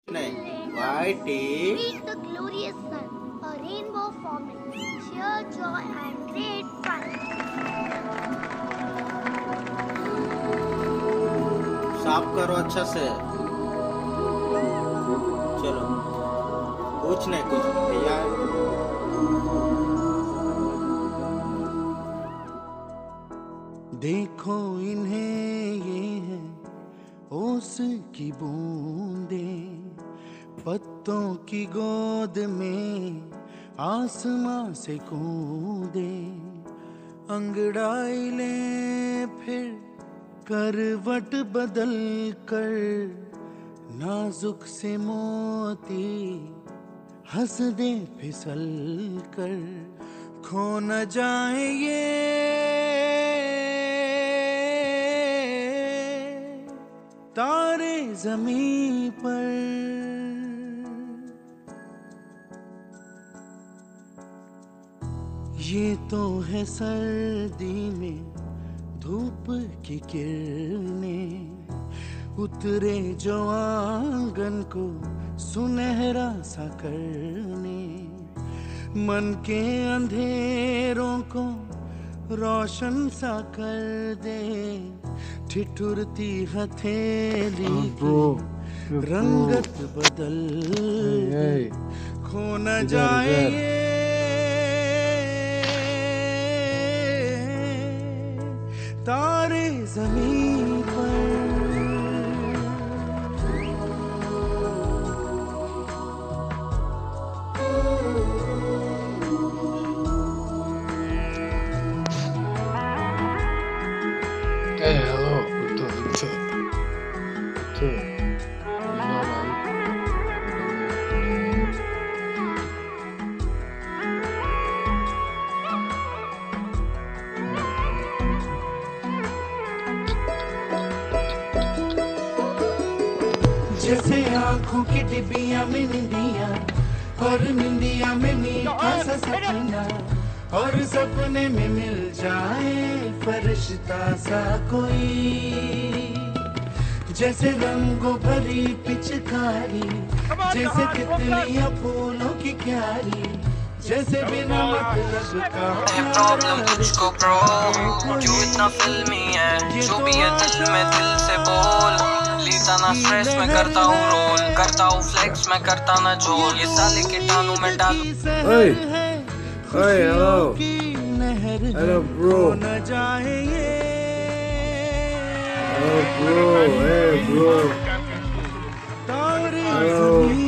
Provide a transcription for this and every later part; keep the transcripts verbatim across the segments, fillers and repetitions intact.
Whitey. Meet the glorious sun, a rainbow forming, sheer joy and great fun. साफ करो अच्छा से। चलो कुछ नहीं कुछ तैयार। देखो इन्हें ये है ओस की बूंदें, पत्तों की गोद में आसमां से कूदे, अंगड़ाई ले फिर करवट बदल कर, नाजुक से मोती हंस दे फिसल कर, खो न जाए ये तारे ज़मीं पर। ये तो है सर्दी में धूप की किरणें, उतरे जो आंगन को सुनहरा सा करने, मन के अंधेरों को रोशन सा कर दे, ठिठुरती हथेली की रंगत बदल दे, खो न जाए ये तारे ज़मीं पर। Hey, hello, Victor, Victor. Victor, you know, right? जैसे आँखों की डिबिया में निंदिया, और निंदिया में मीठा सा सपना, और सपने में मिल जाए फरिश्ता सा कोई, जैसे रंगों भरी पिचकारी, जैसे तितलियां फूलों की क्यारी, जैसे बिना मतलब का प्रॉब्लम तुझको ब्रो, क्यों इतना फिल्मी है, जो भी है दिल में दिल से बोल, लीता ना स्ट्रेस में करता हूँ रोल, करता हूँ फ्लेक्स में करता ना झोल, ये साले कीटाणु में डालू। Hey, hey, hello, hello, bro. Hello, bro. Hey, bro. Hello.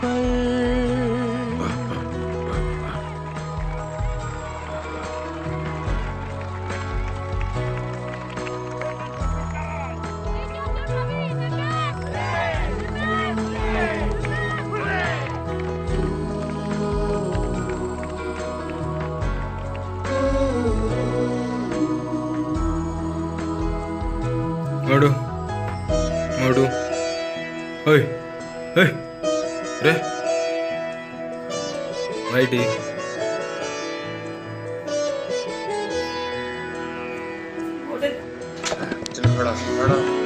Madu, Madu, hey, hey, re, Whitey. चलो खड़ा, खड़ा.